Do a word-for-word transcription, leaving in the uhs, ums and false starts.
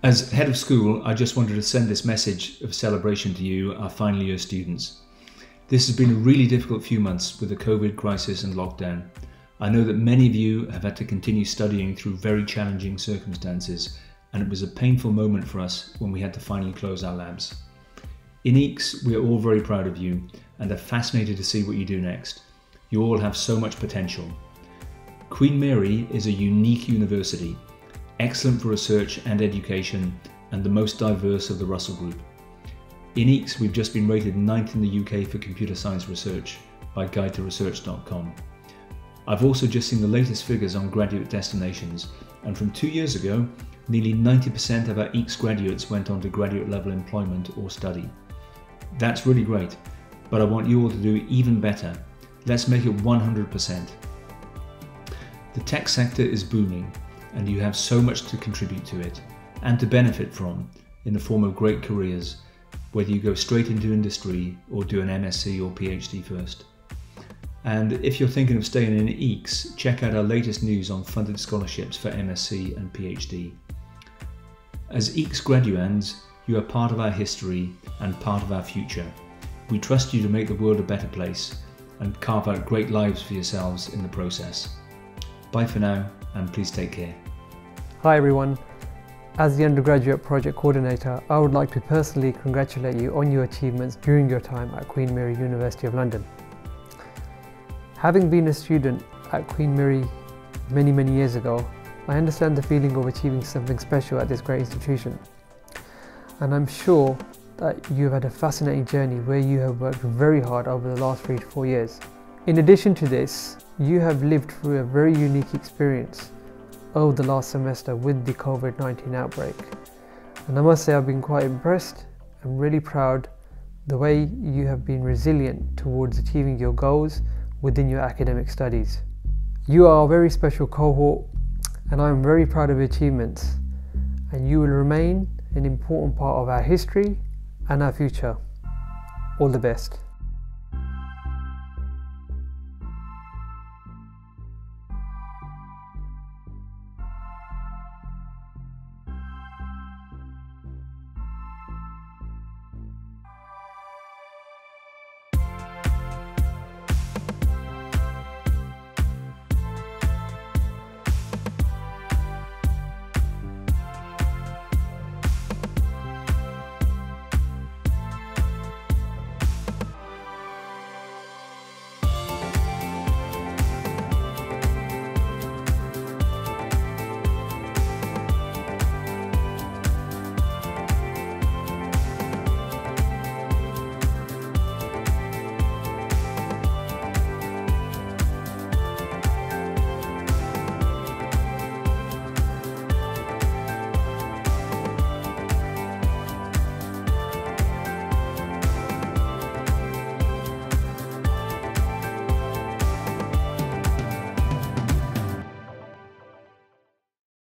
As head of school, I just wanted to send this message of celebration to you, our final year students. This has been a really difficult few months with the COVID crisis and lockdown. I know that many of you have had to continue studying through very challenging circumstances, and it was a painful moment for us when we had to finally close our labs. In E E C S, we are all very proud of you and are fascinated to see what you do next. You all have so much potential. Queen Mary is a unique university, excellent for research and education, and the most diverse of the Russell Group. In E E C S, we've just been rated ninth in the U K for computer science research by guide to research dot com. I've also just seen the latest figures on graduate destinations, and from two years ago, nearly ninety percent of our E E C S graduates went on to graduate level employment or study. That's really great, but I want you all to do even better. Let's make it one hundred percent. The tech sector is booming, and you have so much to contribute to it and to benefit from in the form of great careers, whether you go straight into industry or do an M S c or PhD first. And if you're thinking of staying in E E C S, check out our latest news on funded scholarships for M S c and PhD. As E E C S graduands, you are part of our history and part of our future. We trust you to make the world a better place and carve out great lives for yourselves in the process. Bye for now, and please take care. Hi everyone. As the undergraduate project coordinator, I would like to personally congratulate you on your achievements during your time at Queen Mary University of London. Having been a student at Queen Mary many, many years ago, I understand the feeling of achieving something special at this great institution. And I'm sure that you've had a fascinating journey where you have worked very hard over the last three to four years. In addition to this, you have lived through a very unique experience over the last semester with the COVID nineteen outbreak. And I must say I've been quite impressed and really proud the way you have been resilient towards achieving your goals within your academic studies. You are a very special cohort, and I'm very proud of your achievements, and you will remain an important part of our history and our future. All the best.